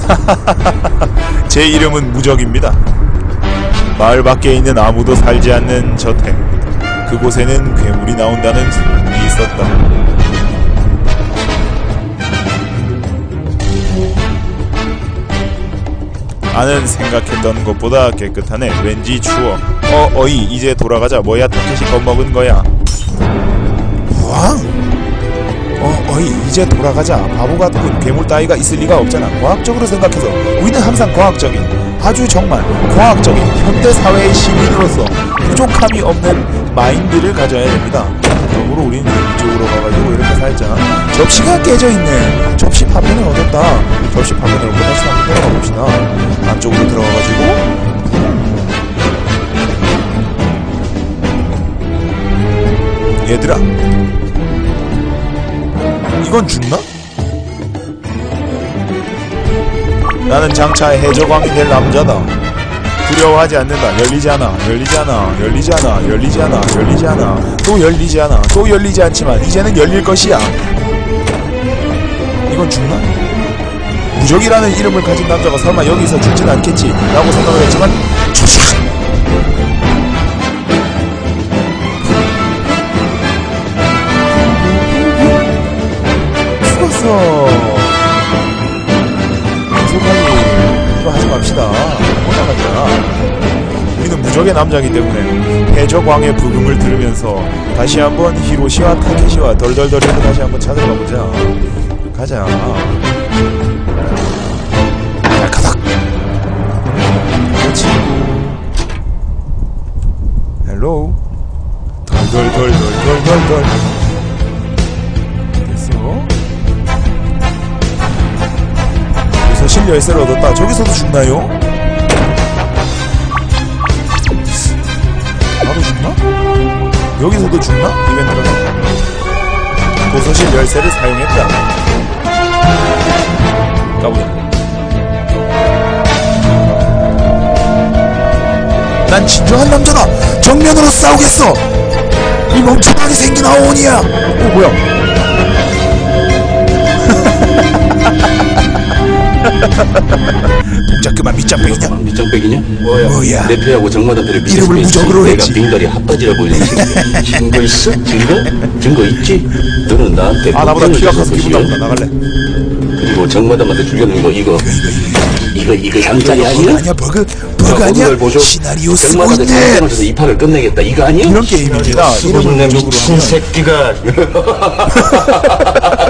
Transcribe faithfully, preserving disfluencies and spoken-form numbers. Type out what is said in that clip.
제 이름은 무적입니다. 마을 밖에 있는 아무도 살지 않는 저택. 그곳에는 괴물이 나온다는 소문이 있었다. 나는 생각했던 것보다 깨끗하네. 왠지 추워. 어, 어이, 이제 돌아가자. 뭐야, 타켓이 겁먹은 거야. 왕! 어, 어이, 이제 돌아가자. 바보 같은 괴물 따위가 있을 리가 없잖아. 과학적으로 생각해서 우리는 항상 과학적인, 아주 정말 과학적인 현대사회의 시민으로서 부족함이 없는 마인드를 가져야 됩니다. 그러므로 우리는 이쪽으로 가가지고 이렇게 살자. 접시가 깨져있네. 접시 파편을 얻었다. 접시 파편을 얻고 다시 한번 들어가 봅시다. 안쪽으로 들어가가지고 얘들아, 이건 죽나? 나는 장차 해적왕이 될 남자다. 두려워하지 않는다. 열리지 않아, 열리지 않아, 열리지 않아, 열리지 않아, 열리지 않아, 또 열리지 않아, 또 열리지 않지만 이제는 열릴 것이야. 이건 죽나? 무적이라는 이름을 가진 남자가 설마 여기서 죽진 않겠지 라고 생각을 했지만 죽었어. 계속하니 이거 하지 맙시다. 올라가자. 우리는 무적의 남자이기 때문에 해적왕의 부금을 들으면서 다시 한번 히로시와 타케시와 덜덜덜해서 다시 한번 찾아가 보자. 가자. 가닥. 그렇지. 헬로우. 덜덜덜덜덜덜덜. 됐어. 서실 열쇠를 얻었다. 저기서도 죽나요? 나도 죽나? 여기서도 죽나? 이벤트가 도서실 열쇠를 사용했다. 가보자. 난 진정한 남자다. 정면으로 싸우겠어. 이 멍청하게 생긴 아오니야. 오, 뭐야? 동작 그만. 밑장빼기냐? 밑장빼기냐? 뭐야? 뭐야? 내 패하고 정마다들을 이름을 무적으로 내가 했지. 빙다리 핫바지라 보이는 새끼야. 증거 있어? 증거? 증거 있지? 너는 나한테 아, 나보다 키가 커서 기분 나쁘다. 나갈래. 그리고 정마담한테 죽여놓은 거 이거 이거 이거 잠자리 아니야? 아니야. 버그 버그 아니야? 시나리오 쓰고 있네. 정마담한테 이 판을 끝내겠다 이거 아니야? 이런 게임입니다. 이름을 미친 새끼가